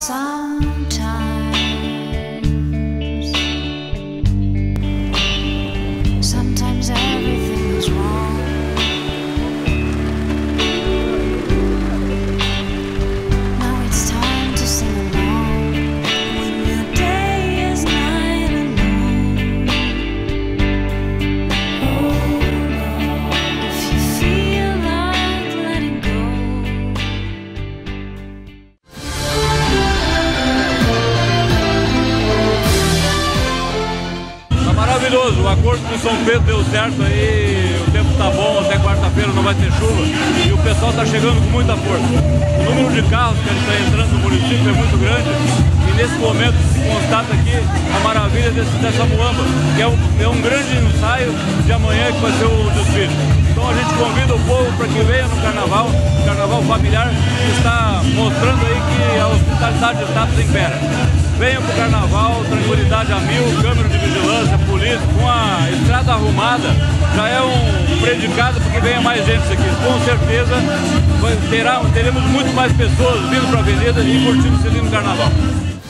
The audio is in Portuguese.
Sometimes everything is wrong. Now it's time to sing along when your day is night alone. If you feel like letting go. Tá maravilhoso, o acordo com São Pedro deu certo aí, o tempo tá bom, até quarta-feira não vai ter chuva e o pessoal tá chegando com muita força. O número de carros que ele está entrando no município é muito grande e nesse momento se constata aqui a maravilha dessa muamba, que é um grande ensaio de amanhã que vai ser o desfile. Então a gente convida o povo para que venha no carnaval familiar, que está mostrando aí que a hospitalidade está impera. Venham para o carnaval, tranquilidade a mil, câmera de vigilância, polícia, com a estrada arrumada, já é um predicado porque venha mais gente aqui. Com certeza teremos muito mais pessoas vindo para a avenida e curtindo esse lindo carnaval.